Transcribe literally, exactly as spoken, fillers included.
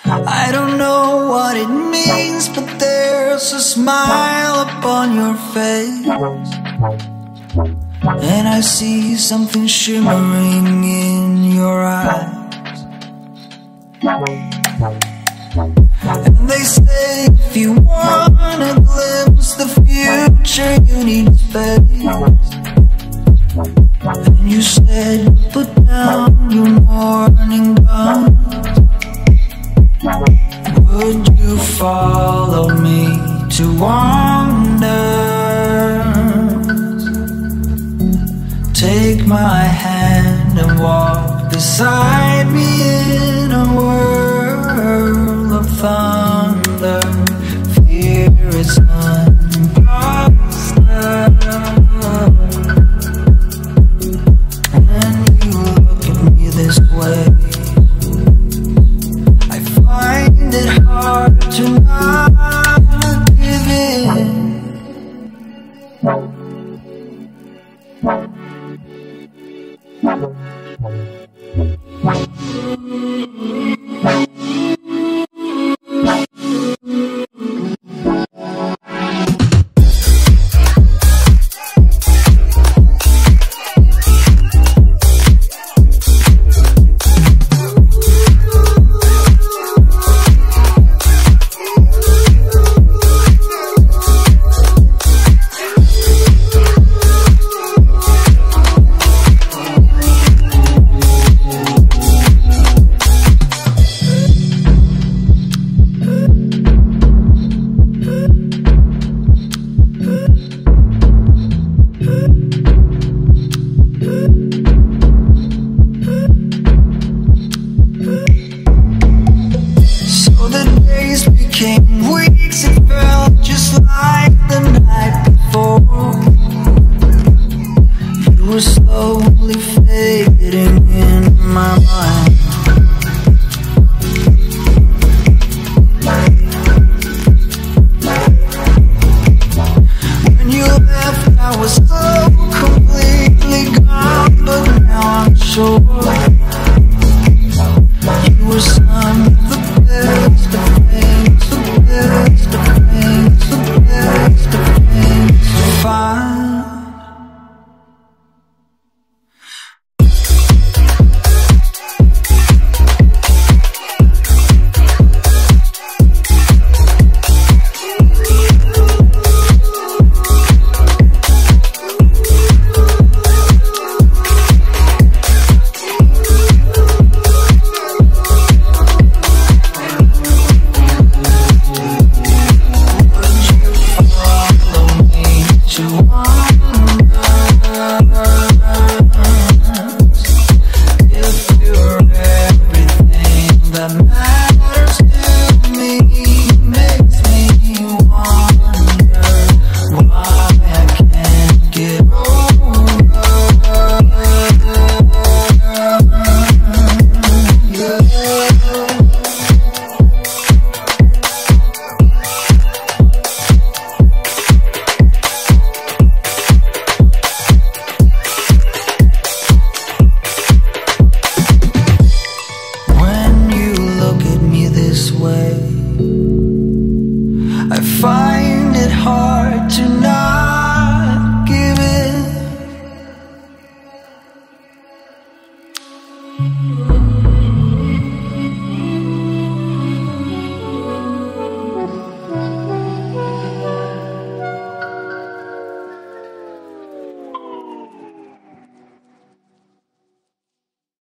I don't know what it means, but there's a smile upon your face, and I see something shimmering in your eyes. And they say if you wanna glimpse the future, you need space. And you said put down your morning gun. Would you follow me to wander? Take my hand and walk beside me